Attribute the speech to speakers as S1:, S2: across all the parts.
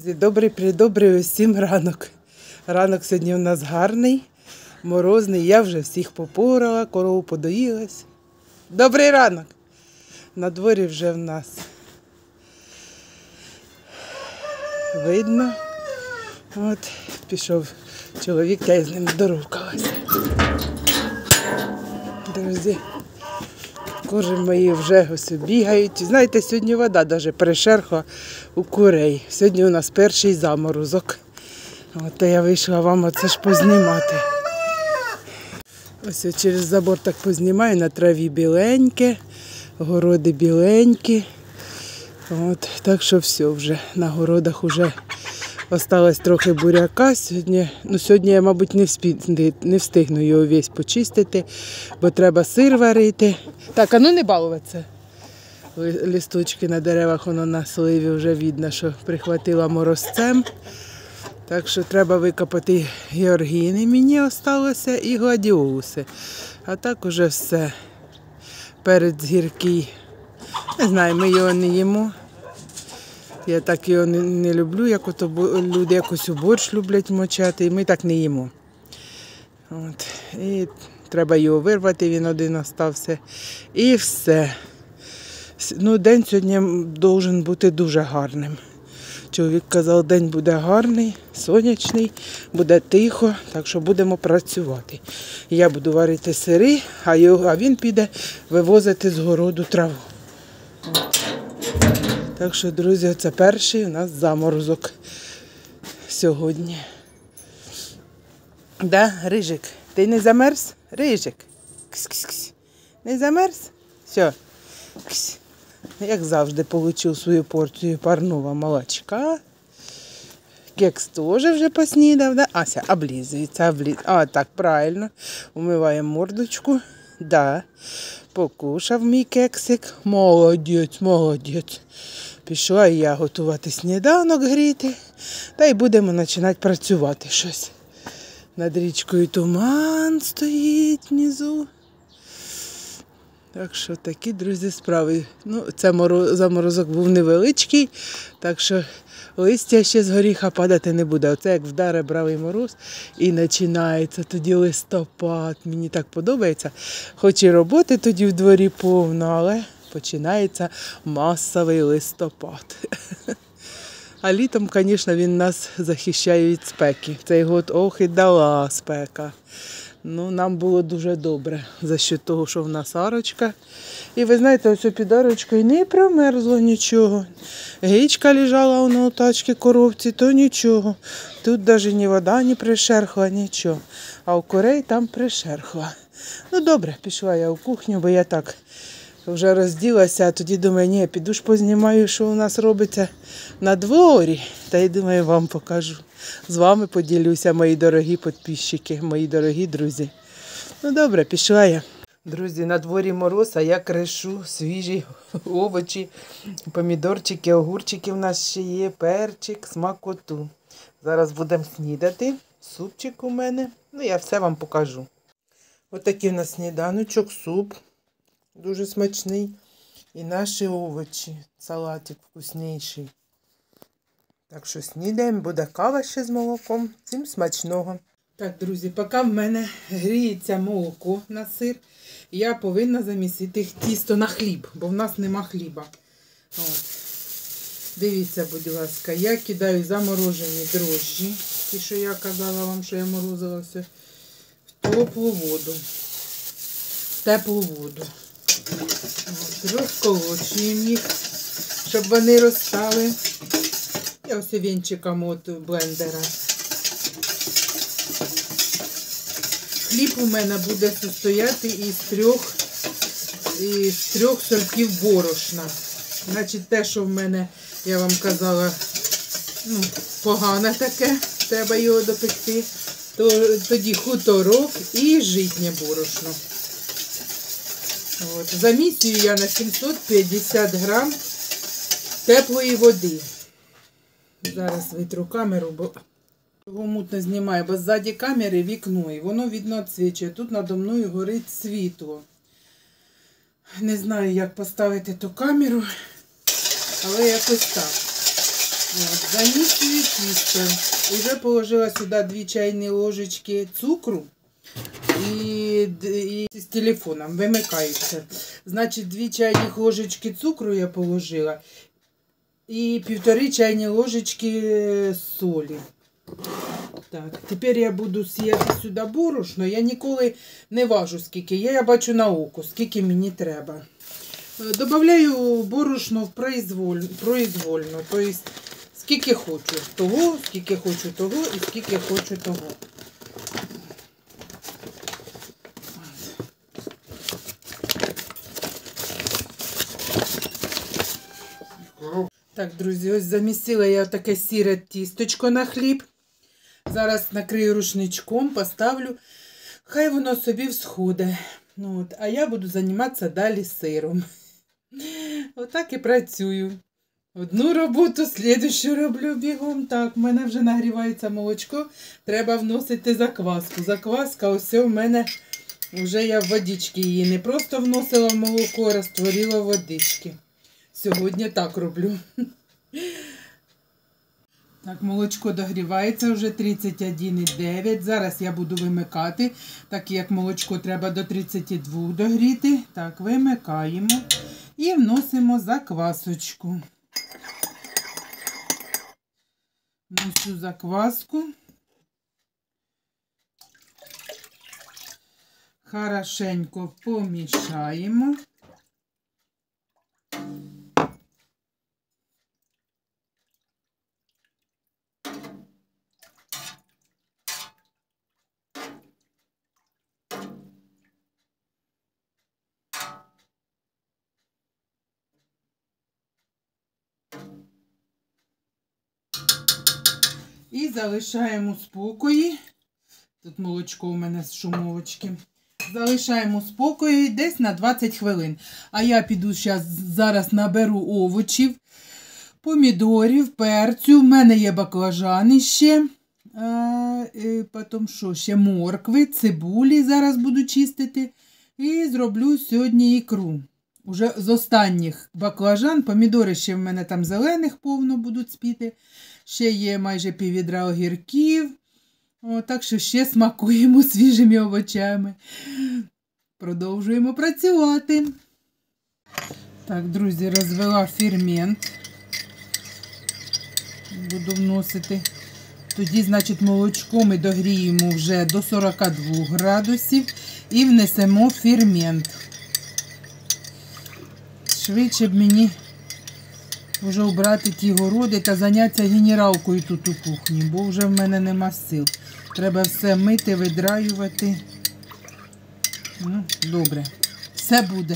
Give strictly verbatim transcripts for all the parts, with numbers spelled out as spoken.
S1: Добрий-придобрий усім ранок. Ранок сьогодні у нас гарний, морозний. Я вже всіх попорала, корову подоїлась. Добрий ранок! На дворі вже в нас видно. От, пішов чоловік, я з ним здоровкалася. Друзі, кури мої вже ось бігають. Знаєте, сьогодні вода навіть перешерхла у курей. Сьогодні у нас перший заморозок. От то я вийшла вам оце ж познімати. Ось через забор так познімаю, на траві біленьке, городи біленькі. От, так що все вже, на городах вже осталось трохи буряка. Сьогодні, ну, сьогодні я, мабуть, не, вспі, не встигну його весь почистити, бо треба сир варити. Так, а ну не балуватися. Листочки на деревах, воно на сливі вже видно, що прихватила морозцем. Так що треба викопати георгіни, мені залишилося, і гладіолуси. А так уже все. Перець гіркий. Не знаю, ми його не їмо. Я так його не, не люблю, як ото люди якось у борщ люблять мочати, і ми так не їмо. От. І треба його вирвати, він один остався. І все. Ну, день сьогодні має бути дуже гарним. Чоловік казав, день буде гарний, сонячний, буде тихо, так що будемо працювати. Я буду варити сири, а, його, а він піде вивозити з городу траву. От. Так що, друзі, це перший у нас заморозок сьогодні. Да, Рижик, ти не замерз? Рижик, кс-кс-кс. Не замерз? Все. Кс. Як завжди, отримав свою порцію парного молочка. Кекс теж вже поснідав, да? Ася, облизується, облизується. А, так, правильно. Умиваємо мордочку. Да. Покушав мій кексик. Молодець, молодець. Пішла і я готувати сніданок, гріти. Та й будемо починати працювати щось. Над річкою туман стоїть внизу. Так що такі, друзі, справи. Ну, це заморозок був невеличкий, так що листя ще з горіха падати не буде. Оце як вдаре бравий мороз і починається тоді листопад. Мені так подобається. Хоч і роботи тоді в дворі повно, але починається масовий листопад. А літом, звісно, він нас захищає від спеки. Цей год ох і дала спека. Ну, нам було дуже добре за що того, що в нас арочка. І ви знаєте, ось під арочкою не промерзло нічого. Гічка лежала на тачці коровці, то нічого. Тут навіть ні вода не пришерхла, нічого. А у курей там пришерхла. Ну, добре, пішла я в кухню, бо я так вже розділася, а тоді думаю, ні, піду ж познімаю, що у нас робиться на дворі. Та й думаю, вам покажу. З вами поділюся, мої дорогі підписчики, мої дорогі друзі. Ну добре, пішла я. Друзі, на дворі мороз, а я кришу свіжі овочі, помідорчики, огурчики в нас ще є, перчик, смакоту. Зараз будемо снідати. Супчик у мене. Ну, я все вам покажу. Отакий у нас сніданочок, суп. Дуже смачний. І наші овочі. Салатик вкусніший. Так що снідаємо, буде кава ще з молоком. Всім смачного. Так, друзі, поки в мене гріється молоко на сир, я повинна замісити тісто на хліб, бо в нас нема хліба. От. Дивіться, будь ласка, я кидаю заморожені дрожжі, ті, що я казала вам, що я морозила все, в теплу воду. В теплу воду. От, розколочуємо їх, щоб вони розстали. Я ось вінчиком от блендера. Хліб у мене буде состояти із трьох, із трьох сортів борошна. Значить, те, що в мене, я вам казала, ну, погане таке, треба його допекти, то тоді хуторок і житнє борошно. От. Замісюю я на сімсот п'ятдесят грам теплої води. Зараз витру камеру, бо його мутно знімаю, бо ззаді камери вікно, і воно видно відсвічує. Тут надо мною горить світло. Не знаю, як поставити ту камеру, але якось так. От, замісую тісто. Уже положила сюди дві чайні ложечки цукру і, і з телефоном вимикається. Значить, дві чайні ложечки цукру я положила і півтори чайні ложечки солі. Так, тепер я буду сіяти сюди борошно. Я ніколи не важу, скільки є. Я бачу на око, скільки мені треба. Добавляю борошно в произвольно, произвольно. Тобто, скільки хочу того, скільки хочу того і скільки хочу того. Так, друзі, ось замісила я таке сіре тісточко на хліб. Зараз накрию рушничком, поставлю. Хай воно собі всходить. Ну, от, а я буду займатися далі сиром. Отак і працюю. Одну роботу, слідущу роблю бігом. Так, в мене вже нагрівається молочко. Треба вносити закваску. Закваска ось у мене вже я в водички її не просто вносила в молоко, а розтворила в водички. Сьогодні так роблю. Так, молочко догрівається вже тридцять один і дев'ять. Зараз я буду вимикати, так як молочко треба до тридцяти двох догріти. Так, вимикаємо і вносимо заквасочку. Всю закваску. Хорошенько помішаємо. І залишаємо у спокої. Тут молочко у мене з шумовочки. Залишаємо у спокої десь на двадцять хвилин. А я піду зараз, зараз наберу овочів, помідорів, перцю. У мене є баклажани ще. А, і потім що? Ще моркви, цибулі зараз буду чистити. І зроблю сьогодні ікру. Уже з останніх баклажан, помідори ще в мене там зелених повно будуть спіти. Ще є майже піввідра огірків. О, так що ще смакуємо свіжими овочами. Продовжуємо працювати. Так, друзі, розвела фермент. Буду вносити. Тоді, значить, молочко ми догріємо вже до сорока двох градусів і внесемо фермент. Швидше б мені вже обрати ті городи та зайнятися генералкою тут у кухні, бо вже в мене нема сил. Треба все мити, видраювати. Ну, добре. Все буде.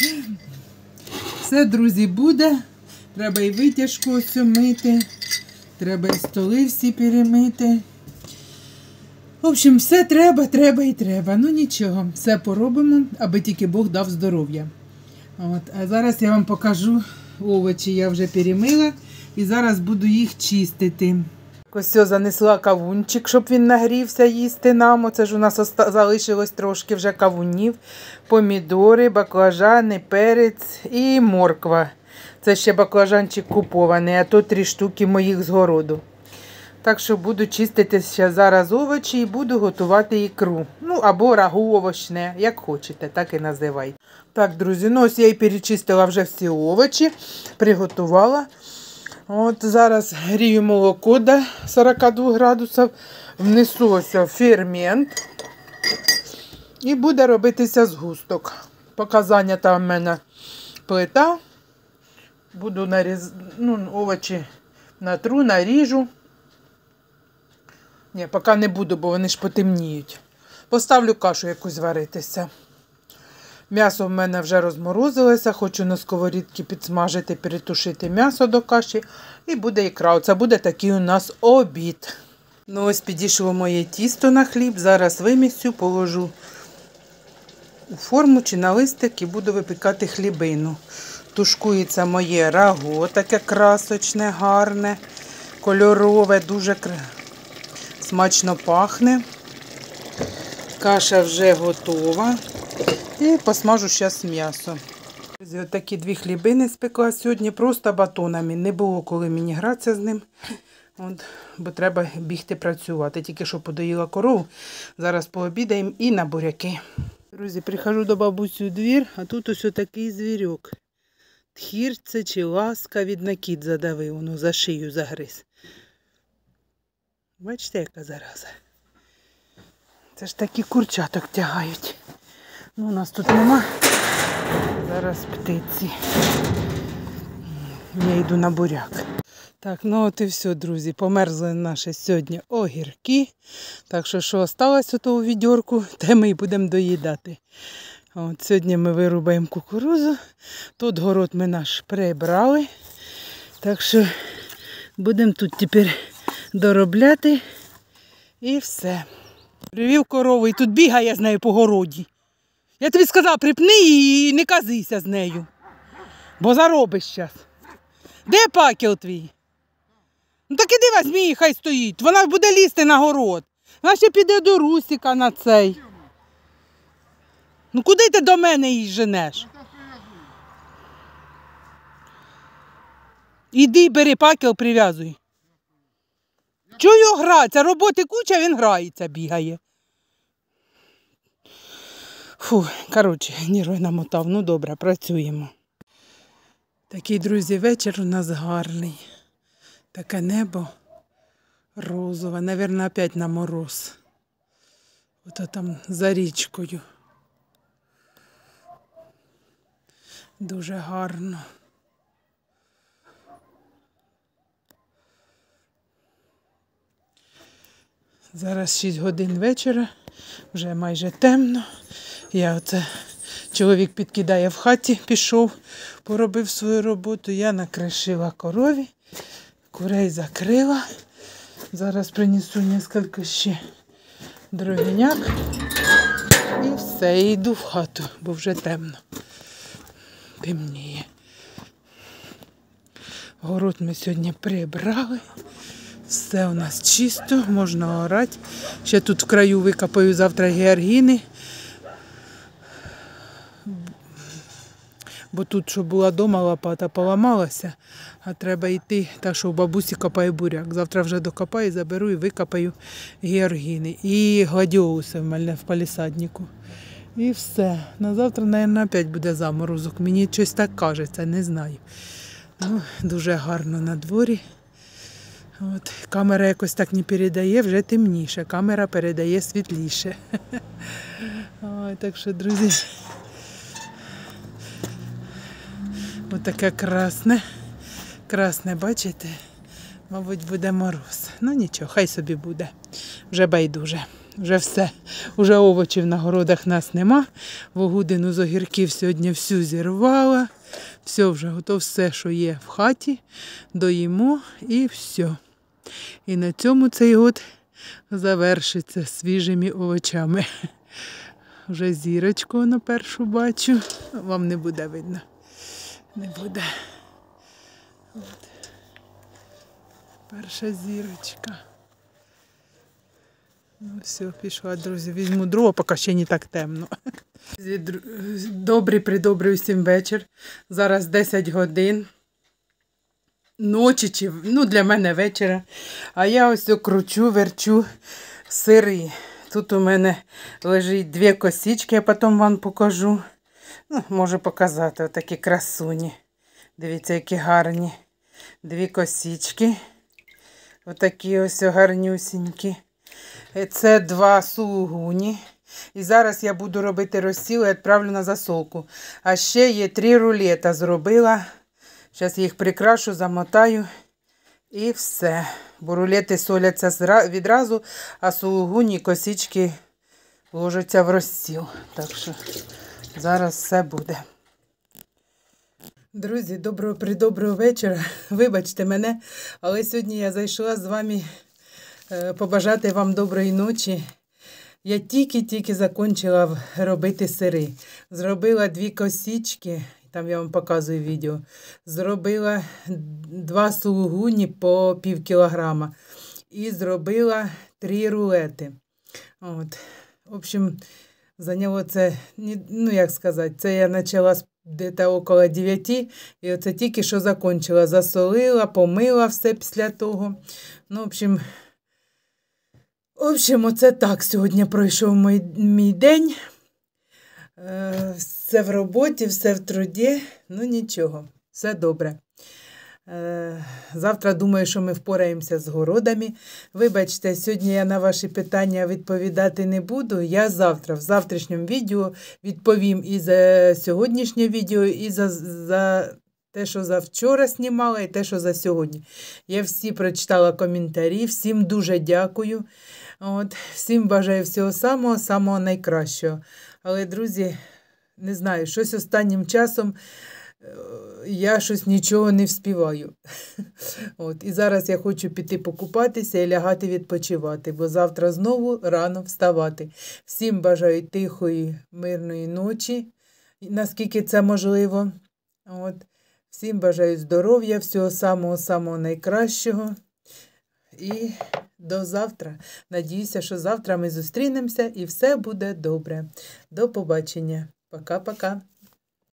S1: Все, друзі, буде. Треба і витяжку ось мити. Треба і столи всі перемити. В общем, все треба, треба і треба. Ну нічого, все поробимо, аби тільки Бог дав здоров'я. От, а зараз я вам покажу овочі, я вже перемила і зараз буду їх чистити. Ось я занесла кавунчик, щоб він нагрівся їсти нам. Оце ж у нас залишилось трошки вже кавунів, помідори, баклажани, перець і морква. Це ще баклажанчик купований, а то три штуки моїх з городу. Так що буду чистити ще зараз овочі і буду готувати ікру. Ну, або рагу овочне, як хочете, так і називайте. Так, друзі, ну ось я і перечистила вже всі овочі, приготувала. От зараз грію молоко до сорока двох градусів, внесу ось фермент і буде робитися згусток. Поки зайнята в мене плита, буду наріз... ну, овочі натру, наріжу. Ні, поки не буду, бо вони ж потемніють. Поставлю кашу якусь варитися. М'ясо в мене вже розморозилося, хочу на сковорідці підсмажити, перетушити м'ясо до каші. І буде ікра. Це буде такий у нас обід. Ну ось підійшло моє тісто на хліб. Зараз вимісю, положу у форму чи на листик і буду випікати хлібину. Тушкується моє рагу, таке красочне, гарне, кольорове, дуже смачно пахне. Каша вже готова. І посмажу зараз м'ясо. Друзі, отакі дві хлібини спекла сьогодні, просто батонами. Не було коли мені гратися з ним, от, бо треба бігти працювати. Тільки що подоїла корову, зараз пообідаємо і на буряки. Друзі, приходжу до бабусі у двір, а тут ось такий звірок. Тхір це чи ласка, видно, кіт задавив, воно за шию загриз. Бачите, яка зараза. Це ж такі курчаток тягають. Ну, у нас тут нема. Зараз птиці. Я йду на буряк. Так, ну от і все, друзі. Померзли наші сьогодні огірки. Так що, що осталось у того відьорку, те ми і будемо доїдати. От, сьогодні ми вирубаємо кукурудзу. Тут город ми наш прибрали. Так що будемо тут тепер доробляти. І все. Привів корову і тут бігає з нею по городі. Я тобі сказав, припни її і не казися з нею. Бо заробиш зараз. Де пакел твій? Ну так іди візьми її, хай стоїть. Вона буде лізти на город. Вона ще піде до Русіка на цей. Ну куди ти до мене її женеш? Іди, бери пакел, прив'язуй. Чого його гратися? Роботи куча, він грається, бігає. Фу, коротше, нерви намотав. Ну добре, працюємо. Такий, друзі, вечір у нас гарний. Таке небо розове. Навірно, опять на мороз. Ото там за річкою. Дуже гарно. Зараз шість годин вечора, вже майже темно. Я оце, чоловік підкидає в хаті, пішов, поробив свою роботу. Я накришила корові, курей закрила. Зараз принесу кілька ще дровіняк. І все, і йду в хату, бо вже темно. Темніє. Город ми сьогодні прибрали. Все у нас чисто, можна орати. Ще тут в краю викопаю завтра георгіни. Бо тут, що була дома, лопата поламалася, а треба йти, так що у бабусі копає буряк. Завтра вже докопаю, заберу і викопаю георгіни. І гладіолуси в мене в палісаднику. І все. На завтра, мабуть, опять буде заморозок. Мені щось так кажеться, не знаю. Ну, дуже гарно на дворі. От, камера якось так не передає, вже темніше. Камера передає світліше. Ой, так що, друзі, ось таке красне. Красне, бачите? Мабуть, буде мороз. Ну нічого, хай собі буде. Вже байдуже. Вже все. Вже овочів на городах нас нема. Вогудину з огірків сьогодні всю зірвала. Все вже готово, все, що є в хаті. Доїмо і все. І на цьому цей год завершиться свіжими овочами. Вже зірочку на першу бачу. Вам не буде видно. Не буде. От. Перша зірочка. Ну все, пішла, друзі. Візьму дрова, поки ще не так темно. Добрий, придобрий усім вечір. Зараз десять годин. Ночі, чи, ну для мене вечора. А я ось кручу, верчу сири. Тут у мене лежить дві косички, я потім вам покажу. Ну, можу показати, отакі красуні. Дивіться, які гарні. Дві косички. Отакі ось гарнюсінькі. Це два сулугуні. І зараз я буду робити розсіл і відправлю на засолку. А ще є три рулета зробила. Зараз їх прикрашу, замотаю і все. Бо рулети соляться відразу, а сулугуні косички ложаться в розсіл. Так що зараз все буде. Друзі, доброго-придоброго вечора. Вибачте мене, але сьогодні я зайшла з вами побажати вам доброї ночі. Я тільки-тільки закінчила робити сири. Зробила дві косички, там я вам показую відео. Зробила два сулугуні по пів кілограма. І зробила три рулети. От. В общем, зайняло це, ну як сказати, це я почала десь около дев'яти, і оце тільки що закончила, засолила, помила все після того. Ну, в общем, в общем, оце так сьогодні пройшов мій, мій день. Е, все в роботі, все в труді, ну нічого, все добре. Е, завтра думаю, що ми впораємося з городами. Вибачте, сьогодні я на ваші питання відповідати не буду. Я завтра, в завтрашньому відео відповім і за сьогоднішнє відео, і за, за те, що за вчора знімала, і те, що за сьогодні. Я всі прочитала коментарі, всім дуже дякую. От, всім бажаю всього самого-самого найкращого. Але, друзі, не знаю, щось останнім часом я щось нічого не вспіваю. От, і зараз я хочу піти покупатися і лягати відпочивати, бо завтра знову рано вставати. Всім бажаю тихої, мирної ночі, наскільки це можливо. От. Всім бажаю здоров'я, всього самого-самого найкращого. І до завтра. Надіюся, що завтра ми зустрінемося і все буде добре. До побачення. Пока-пока.